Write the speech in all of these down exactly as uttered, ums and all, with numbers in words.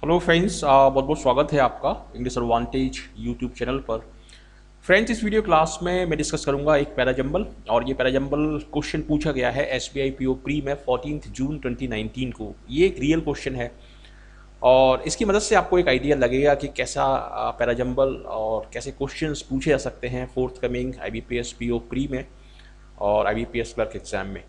Hello friends, बहुत बहुत स्वागत है आपका इंग्लिश एडवांटेज यूट्यूब चैनल पर। फ्रेंड्स, इस वीडियो क्लास में मैं डिस्कस करूंगा एक पैराजंबल, और ये पैराजंबल क्वेश्चन पूछा गया है एसबीआई पीओ प्री में चौदह जून दो हज़ार उन्नीस को। ये एक रियल क्वेश्चन है और इसकी मदद से आपको एक आइडिया लगेगा कि कैसा पैराजंबल और कैसे क्वेश्चंस पूछे जा सकते हैं forthcoming IBPS PO pre में और आईबीपीएस क्लर्क एग्जाम में।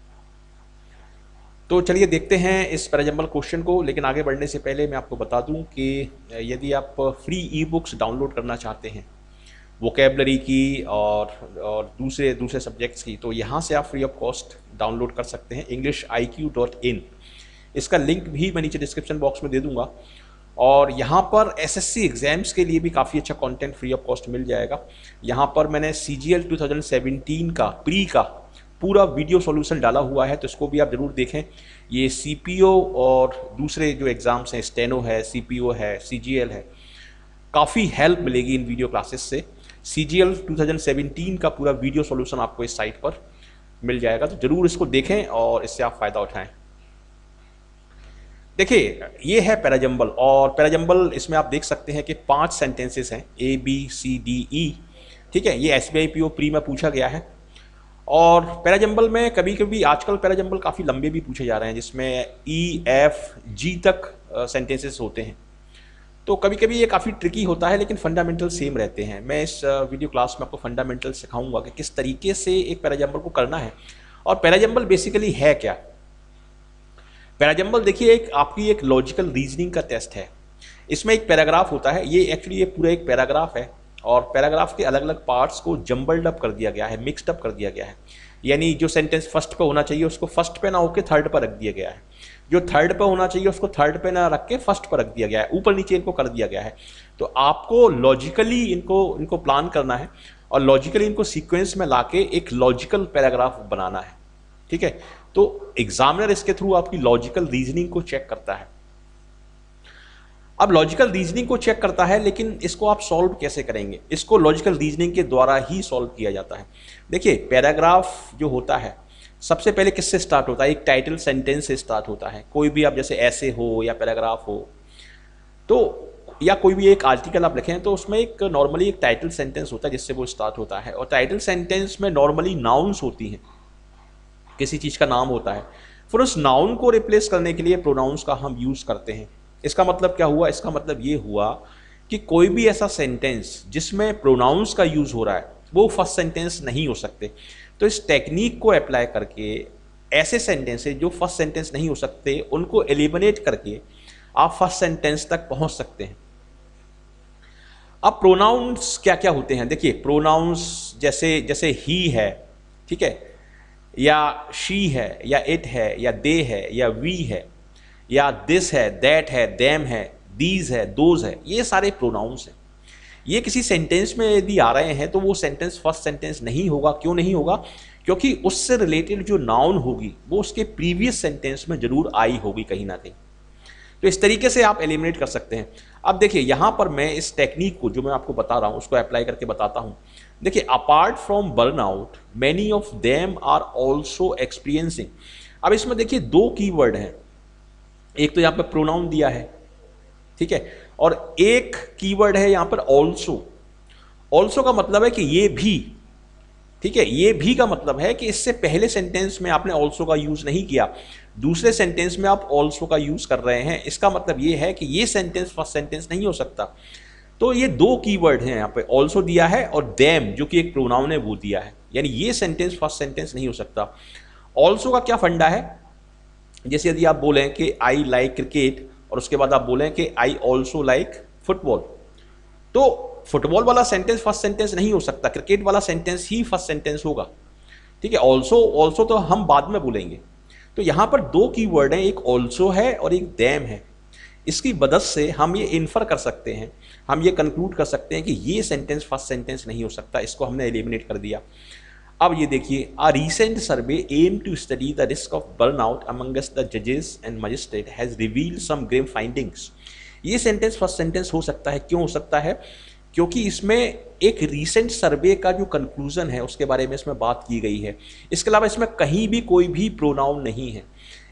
तो चलिए देखते हैं इस पैराजंबल क्वेश्चन को। लेकिन आगे बढ़ने से पहले मैं आपको बता दूं कि यदि आप फ्री ई बुक्स डाउनलोड करना चाहते हैं वोकेबलरी की और और दूसरे दूसरे सब्जेक्ट्स की, तो यहाँ से आप फ्री ऑफ कॉस्ट डाउनलोड कर सकते हैं English I Q dot in. इसका लिंक भी मैं नीचे डिस्क्रिप्शन बॉक्स में दे दूंगा। और यहाँ पर एसएससी एग्जाम्स के लिए भी काफ़ी अच्छा कंटेंट फ्री ऑफ कॉस्ट मिल जाएगा। यहाँ पर मैंने C G L two thousand seventeen का प्री का पूरा वीडियो सॉल्यूशन डाला हुआ है, तो इसको भी आप ज़रूर देखें। ये सीपीओ और दूसरे जो एग्ज़ाम्स हैं, स्टेनो है, सीपीओ है, सीजीएल है, काफ़ी हेल्प मिलेगी इन वीडियो क्लासेस से। सीजीएल टू थाउजेंड सेवेंटीन का पूरा वीडियो सॉल्यूशन आपको इस साइट पर मिल जाएगा, तो ज़रूर इसको देखें और इससे आप फ़ायदा उठाएं। देखिए, ये है पैराजंबल, और पैराजंबल इसमें आप देख सकते हैं कि पांच सेंटेंसेस हैं, A B C D E. ठीक है, ये एसबीआई पीओ प्री में पूछा गया है। और पैराजंबल में कभी कभी आजकल पैराजंबल काफ़ी लंबे भी पूछे जा रहे हैं, जिसमें ई एफ जी तक सेंटेंसेस होते हैं। तो कभी कभी ये काफ़ी ट्रिकी होता है, लेकिन फंडामेंटल सेम रहते हैं। मैं इस वीडियो क्लास में आपको फंडामेंटल सिखाऊंगा कि किस तरीके से एक पैराजंबल को करना है। और पैराजंबल बेसिकली है क्या? पैराजंबल देखिए, एक आपकी एक लॉजिकल रीजनिंग का टेस्ट है। इसमें एक पैराग्राफ होता है, ये एक्चुअली ये पूरा एक पैराग्राफ है, और पैराग्राफ के अलग अलग पार्ट्स को जम्बल्ड अप कर दिया गया है, मिक्सड अप कर दिया गया है। यानी जो सेंटेंस फर्स्ट पे होना चाहिए उसको फर्स्ट पे ना होकर थर्ड पर रख दिया गया है, जो थर्ड पे होना चाहिए उसको थर्ड पे ना रख के फर्स्ट पर रख दिया गया है, ऊपर नीचे इनको कर दिया गया है। तो आपको लॉजिकली इनको इनको प्लान करना है और लॉजिकली इनको सीक्वेंस में लाके एक लॉजिकल पैराग्राफ बनाना है। ठीक है, तो एग्जामिनर इसके थ्रू आपकी लॉजिकल रीजनिंग को चेक करता है। अब लॉजिकल रीजनिंग को चेक करता है, लेकिन इसको आप सॉल्व कैसे करेंगे? इसको लॉजिकल रीजनिंग के द्वारा ही सॉल्व किया जाता है। देखिए, पैराग्राफ जो होता है सबसे पहले किससे स्टार्ट होता है? एक टाइटल सेंटेंस से स्टार्ट होता है। कोई भी आप जैसे ऐसे हो या पैराग्राफ हो, तो या कोई भी एक आर्टिकल आप लिखें, तो उसमें एक नॉर्मली एक टाइटल सेंटेंस होता है जिससे वो स्टार्ट होता है। और टाइटल सेंटेंस में नॉर्मली नाउन्स होती हैं, किसी चीज़ का नाम होता है। फिर उस नाउन को रिप्लेस करने के लिए प्रोनाउंस का हम यूज़ करते हैं। इसका मतलब क्या हुआ? इसका मतलब ये हुआ कि कोई भी ऐसा सेंटेंस जिसमें प्रोनाउंस का यूज़ हो रहा है वो फर्स्ट सेंटेंस नहीं हो सकते। तो इस टेक्निक को अप्लाई करके ऐसे सेंटेंसेस जो फर्स्ट सेंटेंस नहीं हो सकते उनको एलिमिनेट करके आप फर्स्ट सेंटेंस तक पहुंच सकते हैं। अब प्रोनाउंस क्या क्या होते हैं? देखिए, प्रोनाउंस जैसे जैसे ही है, ठीक है, या शी है, या इट है, या दे है, या वी है, या दिस है, दैट है, देम है, दीज है, दोज है, ये सारे प्रोनाउंस हैं। ये किसी सेंटेंस में यदि आ रहे हैं तो वो सेंटेंस फर्स्ट सेंटेंस नहीं होगा। क्यों नहीं होगा? क्योंकि उससे रिलेटेड जो नाउन होगी वो उसके प्रीवियस सेंटेंस में जरूर आई होगी कहीं ना कहीं। तो इस तरीके से आप एलिमिनेट कर सकते हैं। अब देखिए, यहां पर मैं इस टेक्निक को जो मैं आपको बता रहा हूं उसको अप्लाई करके बताता हूं। देखिए, apart from burnout many of them are also experiencing. अब इसमें देखिए दो कीवर्ड हैं, एक तो यहां पर प्रोनाउन दिया है, ठीक है, और एक कीवर्ड है यहां पर ऑल्सो। ऑल्सो का मतलब है कि ये भी, ठीक है, ये भी का मतलब है कि इससे पहले सेंटेंस में आपने ऑल्सो का यूज नहीं किया, दूसरे सेंटेंस में आप ऑल्सो का यूज कर रहे हैं। इसका मतलब ये है कि ये सेंटेंस फर्स्ट सेंटेंस नहीं हो सकता। तो ये दो कीवर्ड हैं, यहाँ पे ऑल्सो दिया है और देम जो कि एक प्रोनाउन है वो दिया है, यानी ये सेंटेंस फर्स्ट सेंटेंस नहीं हो सकता। ऑल्सो का क्या फंडा है? जैसे यदि आप बोलें कि आई लाइक क्रिकेट और उसके बाद आप बोलें कि आई ऑल्सो लाइक फुटबॉल, तो फुटबॉल वाला सेंटेंस फर्स्ट सेंटेंस नहीं हो सकता, क्रिकेट वाला सेंटेंस ही फर्स्ट सेंटेंस होगा। ठीक है, ऑल्सो ऑल्सो तो हम बाद में बोलेंगे। तो यहां पर दो कीवर्ड हैं, एक ऑल्सो है और एक देम है। इसकी मदद से हम ये इन्फर कर सकते हैं, हम ये कंक्लूड कर सकते हैं कि ये सेंटेंस फर्स्ट सेंटेंस नहीं हो सकता। इसको हमने एलिमिनेट कर दिया। अब ये देखिए, a recent survey aim to study the risk of burnout amongst the जजेस and magistrate has revealed some grave findings. ये सेंटेंस फर्स्ट सेंटेंस हो सकता है। क्यों हो सकता है? क्योंकि इसमें एक रीसेंट सर्वे का जो कंक्लूजन है उसके बारे में इसमें बात की गई है। इसके अलावा इसमें कहीं भी कोई भी प्रोनाउन नहीं है।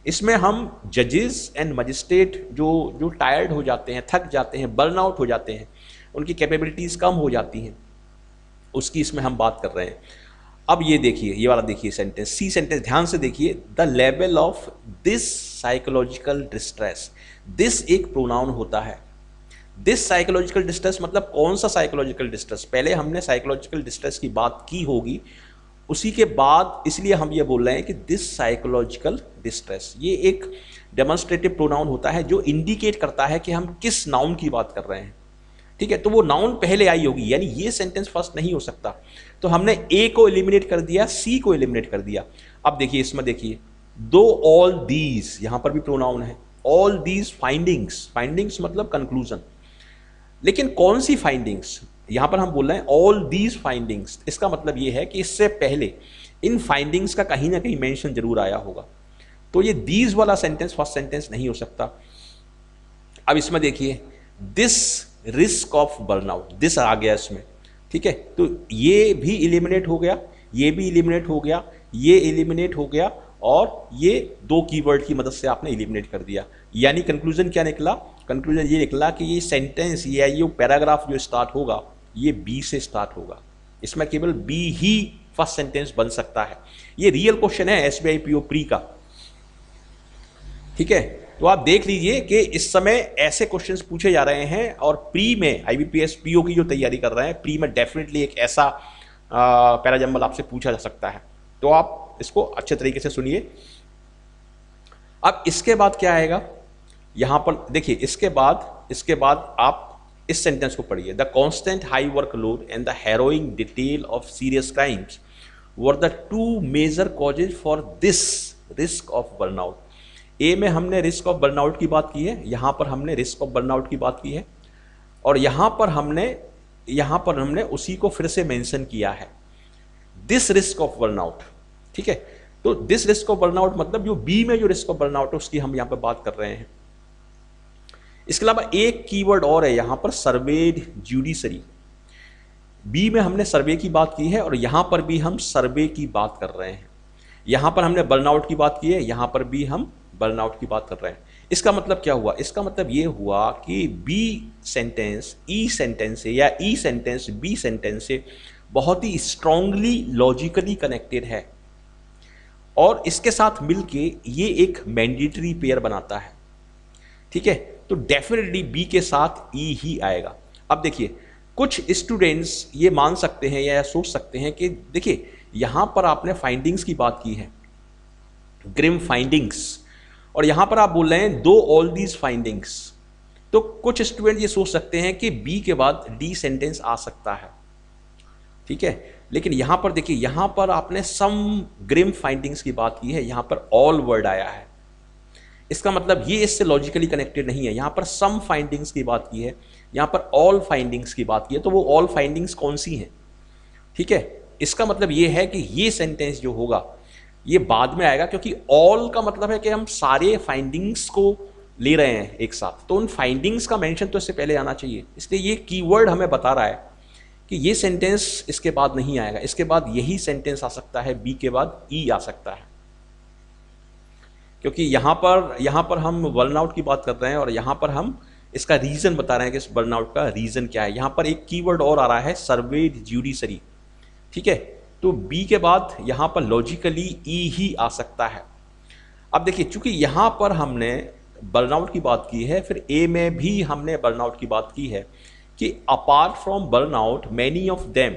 इसमें हम जजेस एंड मजिस्ट्रेट जो जो टायर्ड हो जाते हैं, थक जाते हैं, बर्न आउट हो जाते हैं, उनकी कैपेबिलिटीज़ कम हो जाती हैं, उसकी इसमें हम बात कर रहे हैं। अब ये देखिए, ये वाला देखिए सेंटेंस, सी सेंटेंस ध्यान से देखिए, the level of this psychological distress. This एक प्रोनाउन होता है। दिस साइकोलॉजिकल डिस्ट्रेस मतलब कौन सा साइकोलॉजिकल डिस्ट्रेस? पहले हमने साइकोलॉजिकल डिस्ट्रेस की बात की होगी, उसी के बाद इसलिए हम ये बोल रहे हैं कि दिस साइकोलॉजिकल डिस्ट्रेस, ये एक डेमोन्स्ट्रेटिव प्रोनाउन होता है जो इंडिकेट करता है कि हम किस नाउन की बात कर रहे हैं। ठीक है, तो वो नाउन पहले आई होगी, यानी ये सेंटेंस फर्स्ट नहीं हो सकता। तो हमने ए को एलिमिनेट कर दिया, सी को एलिमिनेट कर दिया। अब देखिए इसमें देखिए, दो ऑल दीज, यहां पर भी प्रोनाउन है, ऑल दीज फाइंडिंग्स, फाइंडिंग्स मतलब कंक्लूजन, लेकिन कौन सी फाइंडिंग्स? यहां पर हम बोल रहे हैं ऑल दीज फाइंडिंग्स, इसका मतलब यह है कि इससे पहले इन फाइंडिंग्स का कहीं ना कहीं मेंशन जरूर आया होगा। तो ये दीज वाला सेंटेंस फर्स्ट सेंटेंस नहीं हो सकता। अब इसमें देखिए, this risk of burnout, this आ गया इसमें। ठीक है, तो ये भी इलिमिनेट हो गया, ये भी इलिमिनेट हो गया, ये इलिमिनेट हो गया, और ये दो कीवर्ड की मदद से आपने इलिमिनेट कर दिया। यानी कंक्लूजन क्या निकला? कंक्लूजन ये निकला कि ये सेंटेंस या ये पैराग्राफ जो स्टार्ट होगा ये बी से स्टार्ट होगा। इसमें केवल बी ही फर्स्ट सेंटेंस बन सकता है। ये रियल क्वेश्चन है एसबीआई पीओ प्री का। ठीक है, तो आप देख लीजिए कि इस समय ऐसे क्वेश्चंस पूछे जा रहे हैं, और प्री में आईबीपीएस पीओ की जो तैयारी कर रहे हैं, प्री में डेफिनेटली एक ऐसा पैराजंबल आपसे पूछा जा सकता है। तो आप इसको अच्छे तरीके से सुनिए। अब इसके बाद क्या आएगा यहां पर देखिए, इसके बाद इसके बाद आप इस सेंटेंस को पढ़िए, the constant high workload and the harrowing detail of serious crimes were the two major causes for this risk of burnout. A में हमने रिस्क ऑफ बर्नआउट की बात की है, यहां पर हमने रिस्क ऑफ बर्नआउट की बात की है, और यहां पर हमने यहां पर हमने उसी को फिर से मेंशन किया है, दिस रिस्क ऑफ बर्नआउट। ठीक है, तो दिस रिस्क ऑफ बर्नआउट मतलब जो बी में जो रिस्क ऑफ बर्नआउट है उसकी हम यहां पर बात कर रहे हैं। इसके अलावा एक कीवर्ड और है यहां पर, सर्वेड ज्यूडिशरी। बी में हमने सर्वे की बात की है, और यहां पर भी हम सर्वे की बात कर रहे हैं। यहां पर हमने बर्नआउट की बात की है, यहां पर भी हम बर्नआउट की बात कर रहे हैं। इसका मतलब क्या हुआ? इसका मतलब यह हुआ कि बी सेंटेंस ई सेंटेंस से, या ई सेंटेंस बी सेंटेंस से बहुत ही स्ट्रांगली लॉजिकली कनेक्टेड है, और इसके साथ मिलके ये एक मैंडेटरी पेयर बनाता है। ठीक है, तो डेफिनेटली बी के साथ ई ही आएगा। अब देखिए, कुछ स्टूडेंट्स ये मान सकते हैं या सोच सकते हैं कि देखिए यहां पर आपने फाइंडिंग्स की बात की है, ग्रिम फाइंडिंग्स, और यहां पर आप बोल रहे हैं दो ऑल दीज फाइंडिंग्स। तो कुछ स्टूडेंट ये सोच सकते हैं कि बी के बाद डी सेंटेंस आ सकता है। ठीक है, लेकिन यहां पर देखिए, यहां पर आपने सम ग्रिम फाइंडिंग्स की बात की है, यहां पर ऑल वर्ड आया है। इसका मतलब ये इससे लॉजिकली कनेक्टेड नहीं है। यहां पर सम फाइंडिंग्स की बात की है, यहां पर ऑल फाइंडिंग्स की बात की है, तो वो ऑल फाइंडिंग्स कौन सी हैं? ठीक है, इसका मतलब ये है कि ये सेंटेंस जो होगा ये बाद में आएगा, क्योंकि ऑल का मतलब है कि हम सारे फाइंडिंग्स को ले रहे हैं एक साथ, तो उन फाइंडिंग्स का मेंशन तो इससे पहले आना चाहिए। इसलिए ये कीवर्ड हमें बता रहा है कि ये सेंटेंस इसके बाद नहीं आएगा, इसके बाद यही सेंटेंस आ सकता है, बी के बाद ई आ सकता है, क्योंकि यहां पर यहां पर हम बर्नआउट की बात कर रहे हैं, और यहां पर हम इसका रीजन बता रहे हैं कि इस बर्नआउट का रीजन क्या है। यहां पर एक कीवर्ड और आ रहा है, सर्वेड ज्यूडिशरी। ठीक है, तो बी के बाद यहां पर लॉजिकली ई ही आ सकता है। अब देखिए, चूंकि यहां पर हमने बर्नआउट की बात की है, फिर ए में भी हमने बर्नआउट की बात की है कि apart from burnout many of them.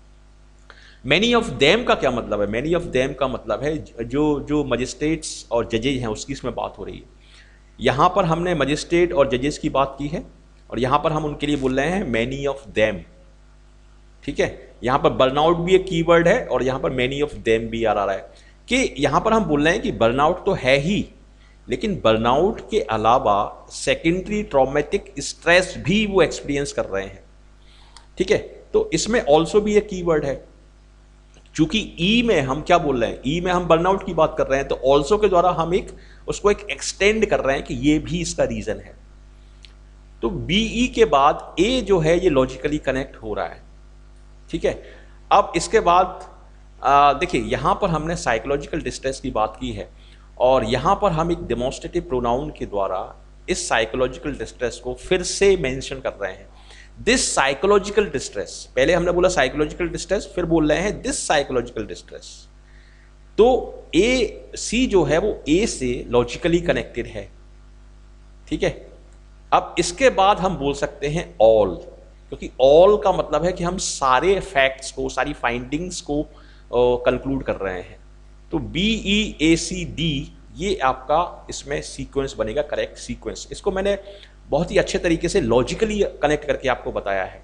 Many of them का क्या मतलब है? मैनी ऑफ देम का मतलब है जो जो मजिस्ट्रेट्स और जजेज हैं उसकी इसमें बात हो रही है। यहां पर हमने मजिस्ट्रेट और जजेस की बात की है, और यहां पर हम उनके लिए बोल रहे हैं मैनी ऑफ देम। ठीक है, यहां पर बर्नआउट भी एक कीवर्ड है, और यहां पर मैनी ऑफ देम भी आ रहा है, कि यहां पर हम बोल रहे हैं कि बर्नआउट तो है ही, लेकिन बर्नआउट के अलावा सेकेंडरी ट्रॉमेटिक स्ट्रेस भी वो एक्सपीरियंस कर रहे हैं। ठीक है, तो इसमें ऑल्सो भी एक कीवर्ड है। चूंकि ई में हम क्या बोल रहे हैं, ई में हम बर्नआउट की बात कर रहे हैं, तो ऑल्सो के द्वारा हम एक उसको एक एक्सटेंड कर रहे हैं कि ये भी इसका रीजन है। तो बीई के बाद ए जो है ये लॉजिकली कनेक्ट हो रहा है। ठीक है, अब इसके बाद देखिए यहां पर हमने साइकोलॉजिकल डिस्ट्रेस की बात की है, और यहाँ पर हम एक डेमोन्स्ट्रेटिव प्रोनाउन के द्वारा इस साइकोलॉजिकल डिस्ट्रेस को फिर से मेंशन कर रहे हैं। दिस साइकोलॉजिकल डिस्ट्रेस, पहले हमने बोला साइकोलॉजिकल डिस्ट्रेस, फिर बोल रहे हैं दिस साइकोलॉजिकल डिस्ट्रेस। तो ए सी जो है वो ए से लॉजिकली कनेक्टेड है, ठीक है। अब इसके बाद हम बोल सकते हैं ऑल, क्योंकि ऑल का मतलब है कि हम सारे फैक्ट्स को, सारी फाइंडिंग्स को कंक्लूड कर रहे हैं। तो बी ई ए सी डी ये आपका इसमें सीक्वेंस बनेगा, करेक्ट सीक्वेंस। इसको मैंने बहुत ही अच्छे तरीके से लॉजिकली कनेक्ट करके आपको बताया है।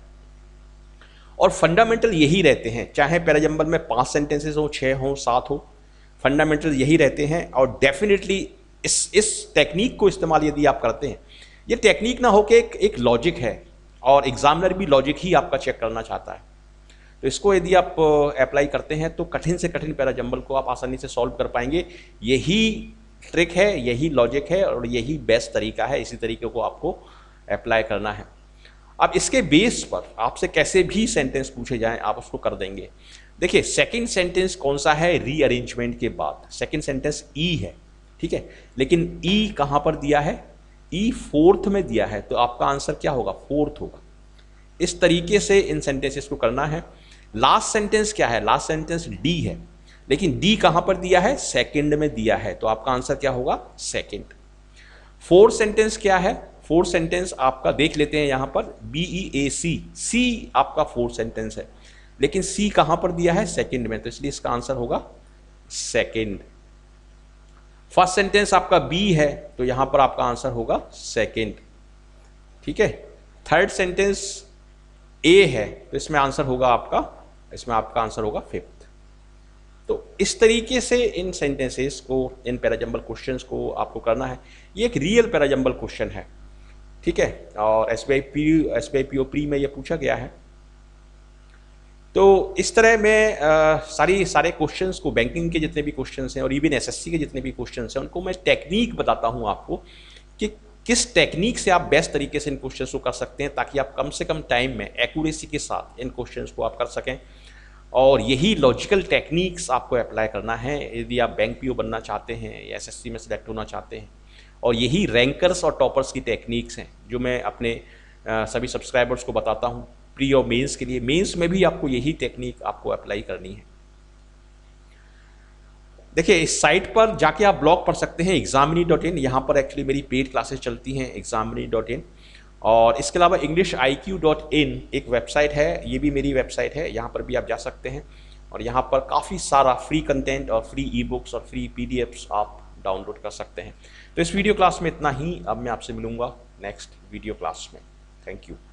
और फंडामेंटल यही रहते हैं, चाहे पैराजंबल में पांच सेंटेंसेस हो, छः हो, सात हो, फंडामेंटल यही रहते हैं। और डेफिनेटली इस इस टेक्निक को इस्तेमाल यदि आप करते हैं, ये टेक्निक ना हो कि एक, एक लॉजिक है और एग्जामिनर भी लॉजिक ही आपका चेक करना चाहता है, तो इसको यदि आप अप्लाई करते हैं तो कठिन से कठिन पैराजंबल को आप आसानी से सॉल्व कर पाएंगे। यही ट्रिक है, यही लॉजिक है और यही बेस्ट तरीका है। इसी तरीके को आपको अप्लाई करना है। अब इसके बेस पर आपसे कैसे भी सेंटेंस पूछे जाएं आप उसको कर देंगे। देखिए सेकंड सेंटेंस कौन सा है, रीअरेंजमेंट के बाद सेकंड सेंटेंस ई है, ठीक है। लेकिन ई कहां पर दिया है, ई फोर्थ में दिया है, तो आपका आंसर क्या होगा, फोर्थ होगा। इस तरीके से इन सेंटेंसेस को करना है। लास्ट सेंटेंस क्या है, लास्ट सेंटेंस डी है, लेकिन डी कहां पर दिया है, सेकंड में दिया है, तो आपका आंसर क्या होगा, सेकंड। फोर्थ सेंटेंस क्या है, फोर्थ सेंटेंस आपका देख लेते हैं यहां पर बी ई ए सी, सी आपका फोर्थ सेंटेंस है, लेकिन सी कहां पर दिया है, सेकंड में, तो इसलिए इसका आंसर होगा सेकंड। फर्स्ट सेंटेंस आपका बी है, तो यहां पर आपका आंसर होगा सेकंड, ठीक है। थर्ड सेंटेंस ए है, तो इसमें आंसर होगा आपका, इसमें आपका आंसर होगा फिफ्थ। तो इस तरीके से इन सेंटेंसेस को, इन पैराजंबल क्वेश्चंस को आपको करना है। ये एक रियल पैराजंबल क्वेश्चन है, ठीक है, और S B I P S B I P O pre में ये पूछा गया है। तो इस तरह मैं आ, सारी सारे क्वेश्चंस को, बैंकिंग के जितने भी क्वेश्चंस हैं और इवन एस एस सी के जितने भी क्वेश्चंस हैं, उनको मैं टेक्निक बताता हूं आपको कि किस टेक्निक से आप बेस्ट तरीके से इन क्वेश्चंस को कर सकते हैं, ताकि आप कम से कम टाइम में एक्यूरेसी के साथ इन क्वेश्चंस को आप कर सकें। और यही लॉजिकल टेक्निक्स आपको अप्लाई करना है यदि आप बैंक पी ओ बनना चाहते हैं या एस एस सी में सिलेक्ट होना चाहते हैं। और यही रैंकर्स और टॉपर्स की टेक्निक्स हैं जो मैं अपने आ, सभी सब्सक्राइबर्स को बताता हूं प्री और मेंस के लिए। मेंस में भी आपको यही टेक्निक आपको अप्लाई करनी है। देखिए इस साइट पर जाके आप ब्लॉग पढ़ सकते हैं एग्जामिनी डॉट इन, यहाँ पर एक्चुअली मेरी पेड क्लासेस चलती हैं एग्जामिनी डॉट इन। और इसके अलावा English I Q dot in एक वेबसाइट है, ये भी मेरी वेबसाइट है, यहाँ पर भी आप जा सकते हैं। और यहाँ पर काफ़ी सारा फ्री कंटेंट और फ्री ई बुक्स और फ्री पी डी एफ्स आप डाउनलोड कर सकते हैं। तो इस वीडियो क्लास में इतना ही। अब मैं आपसे मिलूंगा नेक्स्ट वीडियो क्लास में। Thank you.